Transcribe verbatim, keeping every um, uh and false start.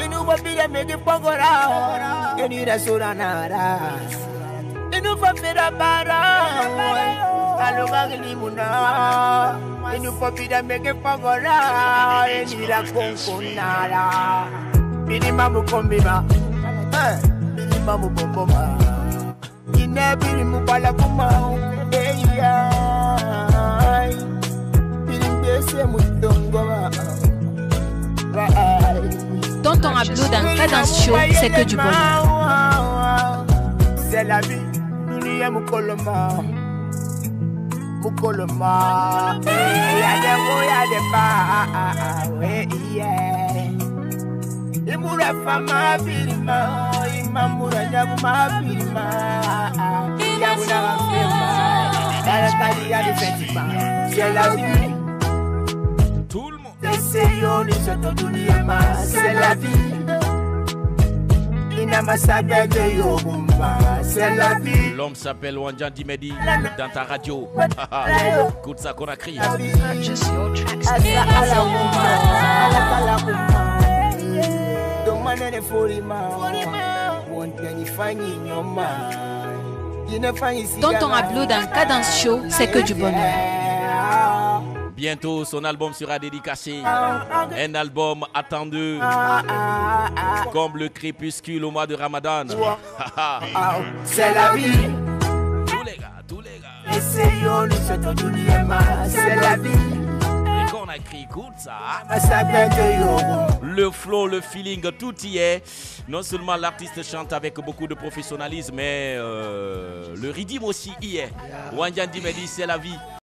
Inu wapira mege pangora. Eni rasura nara. Inu wapira bara. Aloga limuna. Inu wapira mege pangora. Eni rakonkonara. Bini mamu kombima. Bini mamu bomboma. Ine bini mubala kuma. Eya. Bini bese mutongoma. Tonton Abdou dans Cadence Show, c'est que du bonheur. C'est la vie, nous y a Moukoloma. Moukoloma. Y'a des mots, y'a des pas. Oui, yeah. Imura fama filma. Imamura nyabuma filma. Yabuna filma. Y'a la taille, y'a des sentiments. C'est la vie. C'est la vie. C'est la vie. L'homme s'appelle Wanjan Dimedi dans ta radio. Écoute ça qu'on a crié. Just your tracks. Tonton Abdou dans Cadence Show, c'est que du bonheur. Bientôt, son album sera dédicacé. Un album attendu comme le crépuscule au mois de Ramadan. C'est la vie. Tous les gars, tous les gars. C'est la vie. Et qu'on a écrit, écoute ça. Le flow, le feeling, tout y est. Non seulement l'artiste chante avec beaucoup de professionnalisme, mais euh, le rythme aussi y est. Wanjan Dimedi, c'est la vie.